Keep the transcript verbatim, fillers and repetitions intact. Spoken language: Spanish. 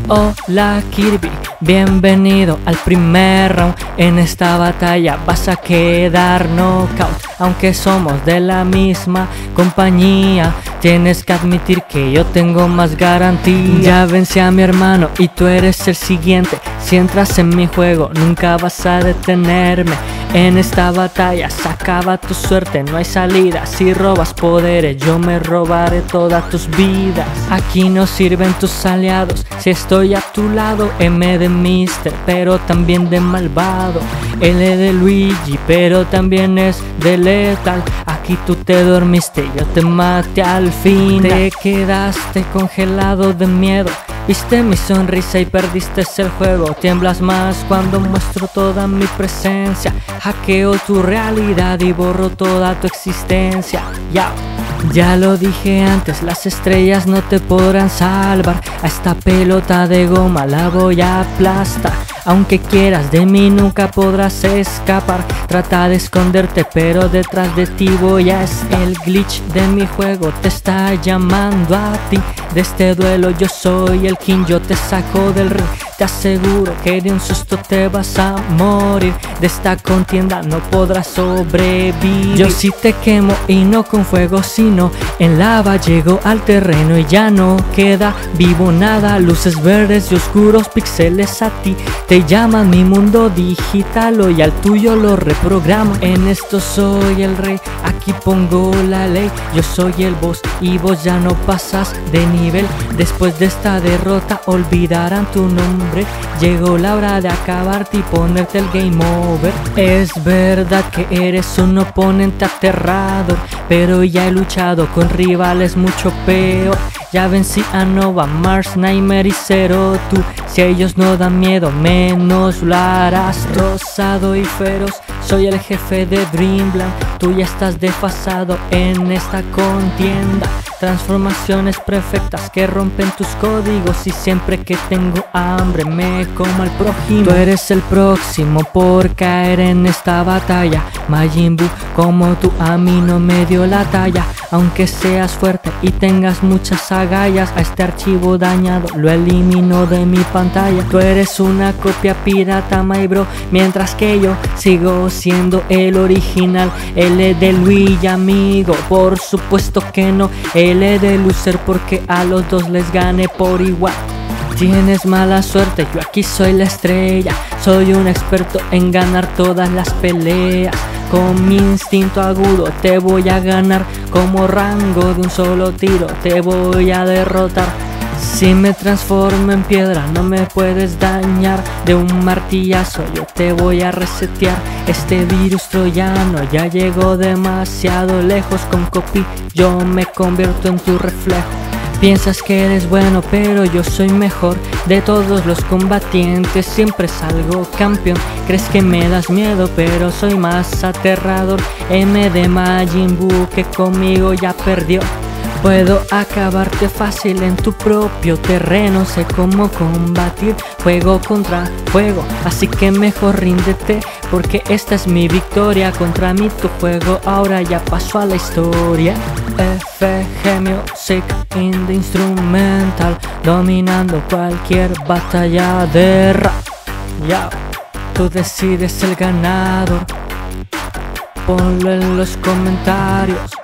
Hola Kirby, bienvenido al primer round. En esta batalla vas a quedar knockout. Aunque somos de la misma compañía, tienes que admitir que yo tengo más garantía. Ya vencí a mi hermano y tú eres el siguiente. Si entras en mi juego nunca vas a detenerme. En esta batalla se acaba tu suerte, no hay salida. Si robas poderes yo me robaré todas tus vidas. Aquí no sirven tus aliados, si estoy a tu lado. M de Mister, pero también de malvado. L de Luigi, pero también es de letal. Aquí tú te dormiste, yo te maté al fin. Te quedaste congelado de miedo, viste mi sonrisa y perdiste el juego. Tiemblas más cuando muestro toda mi presencia. Hackeo tu realidad y borro toda tu existencia. Ya, ya lo dije antes, las estrellas no te podrán salvar. A esta pelota de goma la voy a aplastar. Aunque quieras de mí nunca podrás escapar. Trata de esconderte pero detrás de ti voy a estar. El glitch de mi juego te está llamando a ti. De este duelo yo soy el king, yo te saco del ring. Te aseguro que de un susto te vas a morir. De esta contienda no podrás sobrevivir. Yo sí te quemo y no con fuego sino en lava. Llego al terreno y ya no queda vivo nada. Luces verdes y oscuros píxeles a ti te llaman. Mi mundo digital hoy al tuyo lo reprogramo. En esto soy el rey, aquí pongo la ley. Yo soy el boss y vos ya no pasas de nivel. Después de esta derrota olvidarán tu nombre. Llegó la hora de acabarte y ponerte el game over. Es verdad que eres un oponente aterrador, pero ya he luchado con rivales mucho peor. Ya vencí a Nova, Mars, Nightmare y Zero Two. Si a ellos no dan miedo, menos lo harás. Rosado y feroz, soy el jefe de Dreamland. Tú ya estás desfasado en esta contienda. Transformaciones perfectas que rompen tus códigos. Y siempre que tengo hambre me como al prójimo. Tú eres el próximo por caer en esta batalla. Majin Buu, como tú a mí no me dio la talla. Aunque seas fuerte y tengas muchas agallas, a este archivo dañado lo elimino de mi pantalla. Tú eres una copia pirata, my bro, mientras que yo sigo siendo el original. L de Luigi, amigo, por supuesto que no. L de loser, porque a los dos les gané por igual. Tienes mala suerte, yo aquí soy la estrella. Soy un experto en ganar todas las peleas. Con mi instinto agudo te voy a ganar. Como rango de un solo tiro te voy a derrotar. Si me transformo en piedra no me puedes dañar. De un martillazo yo te voy a resetear. Este virus troyano ya llegó demasiado lejos. Con copy yo me convierto en tu reflejo. Piensas que eres bueno pero yo soy mejor. De todos los combatientes siempre salgo campeón. Crees que me das miedo pero soy más aterrador. M de Majin Buu, que conmigo ya perdió. Puedo acabarte fácil en tu propio terreno. Sé cómo combatir fuego contra fuego, así que mejor ríndete, porque esta es mi victoria. Contra mí tu juego ahora ya pasó a la historia. F G Music in the instrumental, dominando cualquier batalla de rap. Ya, tú decides el ganador, ponlo en los comentarios.